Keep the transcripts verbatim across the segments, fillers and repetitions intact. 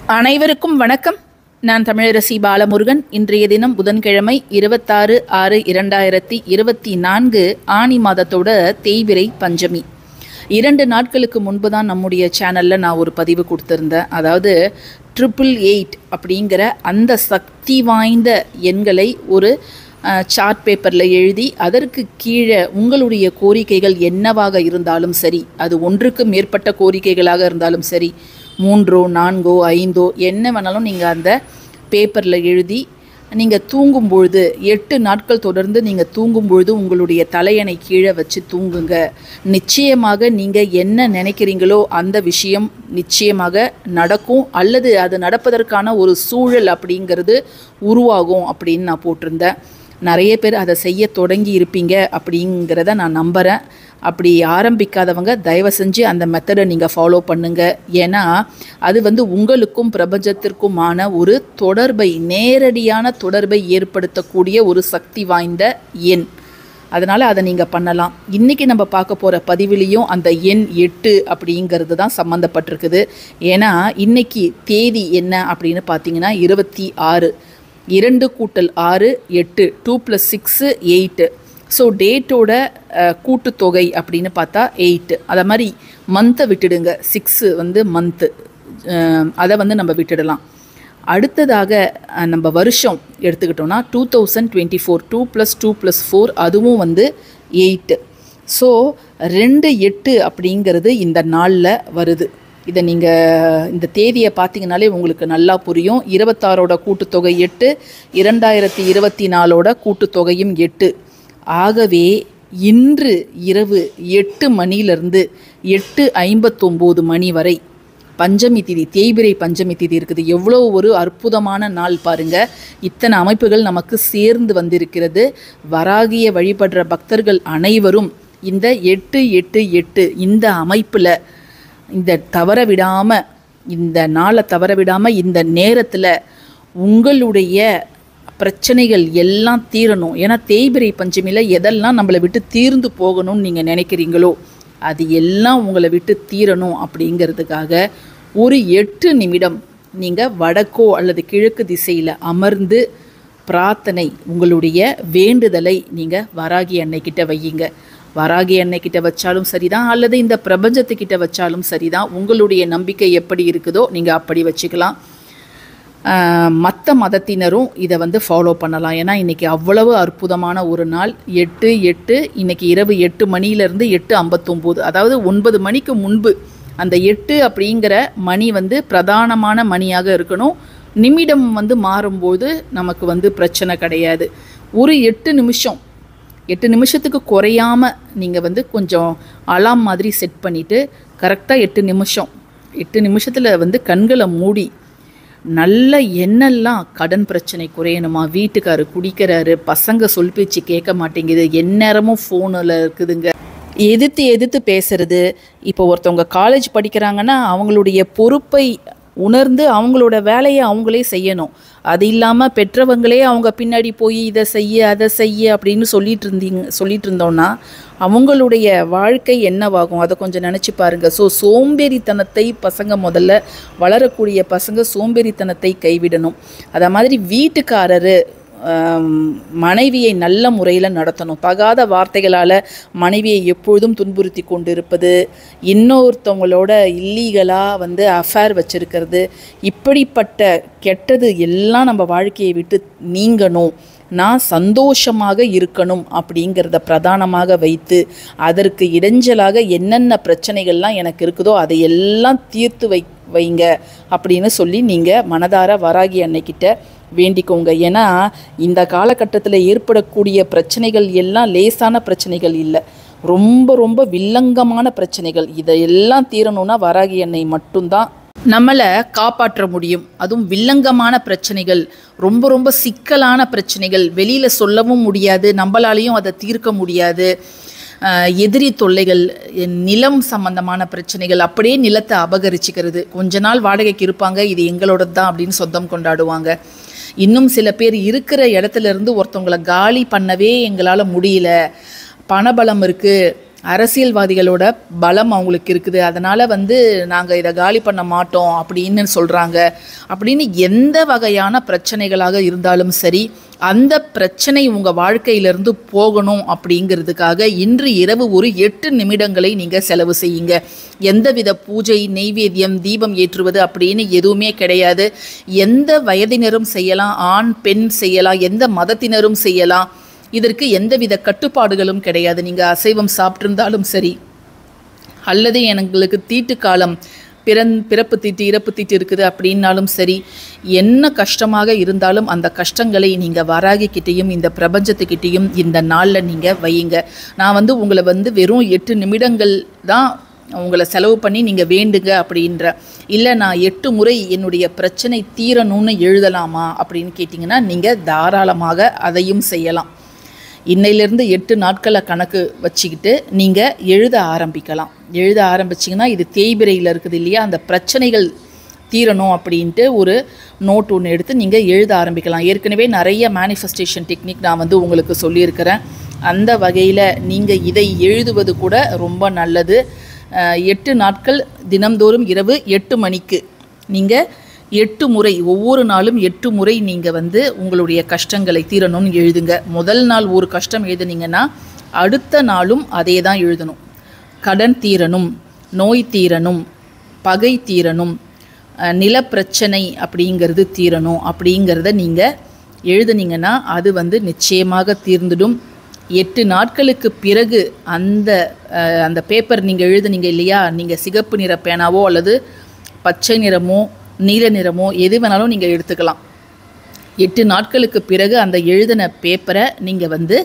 அனைவருக்கும் வணக்கம். நான் தமிழரசி பாலமுருகன். இன்றைய தினம் புதன்கிழமை இருபத்தாறு ஆறு இரண்டாயிரத்தி இருபத்தி நான்கு ஆனி மாதத்தோட தேய்பிறை பஞ்சமி. இரண்டு நாட்களுக்கு முன்பு தான் நம்முடைய சேனலில் நான் ஒரு பதிவு கொடுத்துருந்தேன். அதாவது ட்ரிபிள் எயிட் அப்படிங்கிற அந்த சக்தி வாய்ந்த எண்களை ஒரு சார்ட் பேப்பரில் எழுதி அதற்கு கீழே உங்களுடைய கோரிக்கைகள் என்னவாக இருந்தாலும் சரி, அது ஒன்றுக்கு மேற்பட்ட கோரிக்கைகளாக இருந்தாலும் சரி, மூன்றோ நான்கோ ஐந்தோ என்ன வேணாலும் நீங்கள் அந்த பேப்பரில் எழுதி நீங்கள் தூங்கும் பொழுது எட்டு நாட்கள் தொடர்ந்து நீங்கள் தூங்கும் பொழுது உங்களுடைய தலையணை கீழே வச்சு தூங்குங்க. நிச்சயமாக நீங்கள் என்ன நினைக்கிறீங்களோ அந்த விஷயம் நிச்சயமாக நடக்கும், அல்லது அது நடப்பதற்கான ஒரு சூழல் அப்படிங்கிறது உருவாகும் அப்படின்னு நான் போட்டிருந்தேன். நிறைய பேர் அதை செய்ய தொடங்கி இருப்பீங்க அப்படிங்கிறத நான் நம்புகிறேன். அப்படி ஆரம்பிக்காதவங்க தயவு செஞ்சு அந்த மெத்தடை நீங்கள் ஃபாலோ பண்ணுங்கள். ஏன்னா அது வந்து உங்களுக்கும் பிரபஞ்சத்திற்குமான ஒரு தொடர்பை, நேரடியான தொடர்பை ஏற்படுத்தக்கூடிய ஒரு சக்தி வாய்ந்த எண். அதனால் அதை நீங்கள் பண்ணலாம். இன்றைக்கி நம்ம பார்க்க போகிற பதிவிலையும் அந்த எண் எட்டு அப்படிங்கிறது தான் சம்மந்தப்பட்டிருக்குது. ஏன்னா இன்றைக்கி தேதி என்ன அப்படின்னு பார்த்தீங்கன்னா இருபத்தி ஆறு இரண்டு கூட்டல் ஆறு எட்டு, two plus six eight. So டேட்டோட கூட்டுத்தொகை அப்படின்னு பார்த்தா எயிட்டு. அதை மாதிரி மந்த்தை விட்டுடுங்க. சிக்ஸு வந்து மந்த்து, அதை வந்து நம்ம விட்டுடலாம். அடுத்ததாக நம்ம வருஷம் எடுத்துக்கிட்டோன்னா two thousand twenty four two plus two plus four அதுவும் வந்து எயிட்டு. ஸோ ரெண்டு எட்டு அப்படிங்கிறது இந்த நாளில் வருது. இதை நீங்கள் இந்த தேதியை பார்த்தீங்கனாலே உங்களுக்கு நல்லா புரியும். இருபத்தாறோட கூட்டுத்தொகை எட்டு, இரண்டாயிரத்தி இருபத்தி நாலோட கூட்டுத்தொகையும் எட்டு. ஆகவே இன்று இரவு எட்டு மணிலிருந்து எட்டு ஐம்பத்தொம்போது மணி வரை பஞ்சமி திதி, தேய்பிறை பஞ்சமி திதி இருக்குது. எவ்வளோ ஒரு அற்புதமான நாள் பாருங்கள். இத்தனை அமைப்புகள் நமக்கு சேர்ந்து வந்திருக்கிறது. வராகிய வழிபடுற பக்தர்கள் அனைவரும் இந்த எட்டு எட்டு எட்டு இந்த அமைப்பில் இந்த தவற விடாமல், இந்த நாளை தவற விடாமல், இந்த நேரத்தில் உங்களுடைய பிரச்சனைகள் எல்லாம் தீரணும். ஏன்னா தேய்பிறை பஞ்சமியில் எதெல்லாம் நம்மளை விட்டு தீர்ந்து போகணும்னு நீங்கள் நினைக்கிறீங்களோ அது எல்லாம் உங்களை விட்டு தீரணும். அப்படிங்கிறதுக்காக ஒரு எட்டு நிமிடம் நீங்கள் வடக்கோ அல்லது கிழக்கு திசையில் அமர்ந்து பிரார்த்தனை, உங்களுடைய வேண்டுதலை நீங்கள் வராகி அன்னைக்கிட்ட வையுங்க. வராகி அன்னைக்கிட்ட வச்சாலும் சரிதான், அல்லது இந்த பிரபஞ்சத்துக்கிட்ட வச்சாலும் சரிதான். உங்களுடைய நம்பிக்கை எப்படி இருக்குதோ நீங்கள் அப்படி வச்சுக்கலாம். மற்ற மதத்தினரும் இதை வந்து ஃபாலோ பண்ணலாம். ஏன்னா இன்றைக்கி அவ்வளவு அற்புதமான ஒரு நாள். எட்டு எட்டு இன்றைக்கி இரவு எட்டு மணிலேருந்து எட்டு ஐம்பத்தொம்போது, அதாவது ஒன்பது மணிக்கு முன்பு அந்த எட்டு அப்படிங்கிற மணி வந்து பிரதானமான மணியாக இருக்கணும். நிமிடம் வந்து மாறும்போது நமக்கு வந்து பிரச்சனை கிடையாது. ஒரு எட்டு நிமிஷம் எட்டு நிமிஷத்துக்கு குறையாமல் நீங்கள் வந்து கொஞ்சம் அலாம் மாதிரி செட் பண்ணிவிட்டு கரெக்டாக எட்டு நிமிஷம் எட்டு நிமிஷத்தில் வந்து கண்களை மூடி நல்ல என்னெல்லாம் கடன் பிரச்சனை குறையணுமா, வீட்டுக்காரர் குடிக்கிறாரு, பசங்க சொல் பேச்சு கேட்க மாட்டேங்குது, எந்நேரமும் ஃபோனில் இருக்குதுங்க, எதிர்த்து எதிர்த்து பேசுறது. இப்போ ஒருத்தவங்க காலேஜ் படிக்கிறாங்கன்னா அவங்களுடைய பொறுப்பை உணர்ந்து அவங்களோட வேலையை அவங்களே செய்யணும். அது இல்லாமல் பெற்றவங்களே அவங்க பின்னாடி போய் இதை செய்ய அதை செய்ய அப்படின்னு சொல்லிட்டு இருந்தீங்க சொல்லிட்டு இருந்தோன்னா அவங்களுடைய வாழ்க்கை என்னவாகும் அதை கொஞ்சம் நினச்சி பாருங்கள். ஸோ சோம்பேறித்தனத்தை பசங்க முதல்ல, வளரக்கூடிய பசங்க சோம்பேறித்தனத்தை கைவிடணும். அதை மாதிரி வீட்டுக்காரரு மனைவியை நல்ல முறையில் நடத்தணும். தகாத வார்த்தைகளால் மனைவியை எப்பொழுதும் துன்புறுத்தி கொண்டு இருப்பது, இன்னொருத்தவங்களோட இல்லீகலாக வந்து அஃபேர் வச்சுருக்கிறது, இப்படிப்பட்ட கெட்டது எல்லாம் நம்ம வாழ்க்கையை விட்டு நீங்கணும். நான் சந்தோஷமாக இருக்கணும் அப்படிங்கிறத பிரதானமாக வைத்து அதற்கு இடைஞ்சலாக என்னென்ன பிரச்சனைகள்லாம் எனக்கு இருக்குதோ அதை எல்லாம் தீர்த்து வை வைங்க அப்படின்னு சொல்லி நீங்கள் மனதார வராகி அன்னைக்கிட்ட வேண்டிக்கோங்க. ஏன்னா இந்த காலகட்டத்தில் ஏற்படக்கூடிய பிரச்சனைகள் எல்லாம் லேசான பிரச்சனைகள் இல்லை, ரொம்ப ரொம்ப வில்லங்கமான பிரச்சனைகள். இதையெல்லாம் தீரணும்னா வராகி அன்னை மட்டும்தான் நம்மளை காப்பாற்ற முடியும். அதுவும் வில்லங்கமான பிரச்சனைகள், ரொம்ப ரொம்ப சிக்கலான பிரச்சனைகள், வெளியில் சொல்லவும் முடியாது, நம்மளாலையும் அதை தீர்க்க முடியாது. எதிரி தொல்லைகள், நிலம் சம்பந்தமான பிரச்சனைகள், அப்படியே நிலத்தை அபகரிச்சுக்கிறது. கொஞ்ச நாள் வாடகைக்கு இருப்பாங்க, இது எங்களோடது தான் அப்படின்னு சொந்தம் கொண்டாடுவாங்க. இன்னும் சில பேர் இருக்கிற இடத்துல இருந்து ஒருத்தவங்களை காலி பண்ணவே எங்களால் முடியல, பணபலம் இருக்குது, அரசியல்வாதிகளோட பலம் அவங்களுக்கு இருக்குது, அதனால் வந்து நாங்கள் இதை காலி பண்ண மாட்டோம் அப்படின்னு சொல்கிறாங்க அப்படின்னு எந்த வகையான பிரச்சனைகளாக இருந்தாலும் சரி, அந்த பிரச்சனை உங்கள் வாழ்க்கையிலிருந்து போகணும் அப்படிங்கிறதுக்காக இன்று இரவு ஒரு எட்டு நிமிடங்களை நீங்கள் செலவு செய்யுங்க. எந்தவித பூஜை, நெய்வேத்தியம், தீபம் ஏற்றுவது அப்படின்னு எதுவுமே கிடையாது. எந்த வயதினரும் செய்யலாம், ஆண் பெண் செய்யலாம், எந்த மதத்தினரும் செய்யலாம். இதற்கு எந்தவித கட்டுப்பாடுகளும் கிடையாது. நீங்கள் அசைவம் சாப்பிட்ருந்தாலும் சரி, அல்லது எங்களுக்கு தீட்டு காலம், பிறந் பிறப்பு தீட்டு இறப்பு தீட்டு இருக்குது அப்படின்னாலும் சரி, என்ன கஷ்டமாக இருந்தாலும் அந்த கஷ்டங்களை நீங்கள் வராகிக்கிட்டேயும் இந்த பிரபஞ்சத்துக்கிட்டேயும் இந்த நாளில் நீங்கள் வையுங்க. நான் வந்து உங்களை வந்து வெறும் எட்டு நிமிடங்கள் தான் உங்களை செலவு பண்ணி நீங்கள் வேண்டுங்க அப்படின்ற, இல்லை நான் எட்டு முறை என்னுடைய பிரச்சனை தீரணும்னு எழுதலாமா அப்படின்னு கேட்டிங்கன்னா நீங்கள் தாராளமாக அதையும் செய்யலாம். இன்னையிலேருந்து எட்டு நாட்களை கணக்கு வச்சுக்கிட்டு நீங்கள் எழுத ஆரம்பிக்கலாம். எழுத ஆரம்பிச்சிங்கன்னா இது தேய்பிரையில் இருக்குது இல்லையா, அந்த பிரச்சனைகள் தீரணும் அப்படின்ட்டு ஒரு நோட் ஒன்று எடுத்து நீங்கள் எழுத ஆரம்பிக்கலாம். ஏற்கனவே நிறைய மேனிஃபெஸ்டேஷன் டெக்னிக் நான் வந்து உங்களுக்கு சொல்லியிருக்கிறேன். அந்த வகையில் நீங்கள் இதை எழுதுவது கூட ரொம்ப நல்லது. எட்டு நாட்கள் தினம்தோறும் இரவு எட்டு மணிக்கு நீங்கள் எட்டு முறை, ஒவ்வொரு நாளும் எட்டு முறை நீங்கள் வந்து உங்களுடைய கஷ்டங்களை தீரணும்னு எழுதுங்க. முதல் நாள் ஒரு கஷ்டம் எழுதுனீங்கன்னா அடுத்த நாளும் அதே தான் எழுதணும். கடன் தீரணும், நோய் தீரணும், பகை தீரணும், நிலப்பிரச்சனை அப்படிங்கிறது தீரணும் அப்படிங்கிறத நீங்கள் எழுதுனீங்கன்னா அது வந்து நிச்சயமாக தீர்ந்துடும். எட்டு நாட்களுக்கு பிறகு அந்த அந்த பேப்பர் நீங்கள் எழுதுனீங்க இல்லையா, நீங்கள் சிகப்பு நிற பேனாவோ அல்லது பச்சை நிறமோ நீல நிறமோ எது வேணாலும் நீங்கள் எடுத்துக்கலாம். எட்டு நாட்களுக்கு பிறகு அந்த எழுதின பேப்பரை நீங்கள் வந்து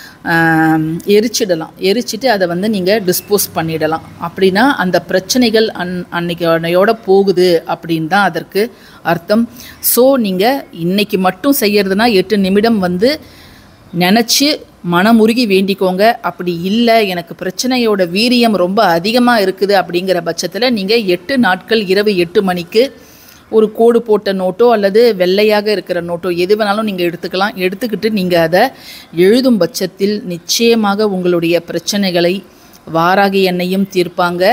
எரிச்சிடலாம். எரிச்சிட்டு அதை வந்து நீங்கள் டிஸ்போஸ் பண்ணிடலாம். அப்படின்னா அந்த பிரச்சனைகள் அன் அன்னைக்கு அன்னையோட போகுது அப்படின்னு தான் அதற்கு அர்த்தம். ஸோ நீங்கள் இன்றைக்கி மட்டும் செய்கிறதுனா எட்டு நிமிடம் வந்து நினச்சி மனமுருகி வேண்டிக்கோங்க. அப்படி இல்லை எனக்கு பிரச்சனையோட வீரியம் ரொம்ப அதிகமாக இருக்குது அப்படிங்கிற பட்சத்தில் நீங்கள் எட்டு நாட்கள் இரவு எட்டு மணிக்கு ஒரு கோடு போட்ட நோட்டோ அல்லது வெள்ளையாக இருக்கிற நோட்டோ எது வேணாலும் நீங்கள் எடுத்துக்கலாம். எடுத்துக்கிட்டு நீங்கள் அதை எழுதும் பட்சத்தில் நிச்சயமாக உங்களுடைய பிரச்சனைகளை வாராகி எண்ணையும் தீர்ப்பாங்க,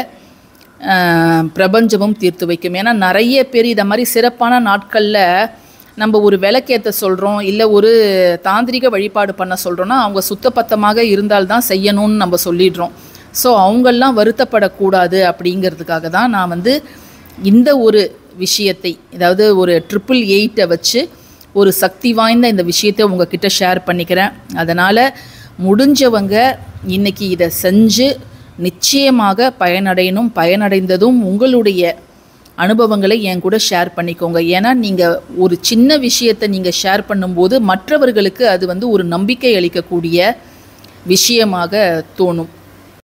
பிரபஞ்சமும் தீர்த்து வைக்கும். ஏன்னா நிறைய பேர் இதை மாதிரி சிறப்பான நாட்களில் நம்ம ஒரு விளக்கேற்ற சொல்கிறோம், இல்லை ஒரு தாந்திரிக வழிபாடு பண்ண சொல்கிறோன்னா அவங்க சுத்தபத்தமாக இருந்தால்தான் செய்யணும்னு நம்ம சொல்லிடுறோம். ஸோ அவங்கெல்லாம் வருத்தப்படக்கூடாது அப்படிங்கிறதுக்காக தான் நான் வந்து இந்த ஒரு விஷயத்தை, அதாவது ஒரு ட்ரிபிள் எயிட்டை வச்சு ஒரு சக்தி வாய்ந்த இந்த விஷயத்தை உங்ககிட்ட ஷேர் பண்ணிக்கிறேன். அதனால் முடிஞ்சவங்க இன்றைக்கி இதை செஞ்சு நிச்சயமாக பயனடையணும். பயனடைந்ததும் உங்களுடைய அனுபவங்களை என் கூட ஷேர் பண்ணிக்கோங்க. ஏன்னா நீங்கள் ஒரு சின்ன விஷயத்தை நீங்கள் ஷேர் பண்ணும்போது மற்றவர்களுக்கு அது வந்து ஒரு நம்பிக்கை அளிக்கக்கூடிய விஷயமாக தோணும்.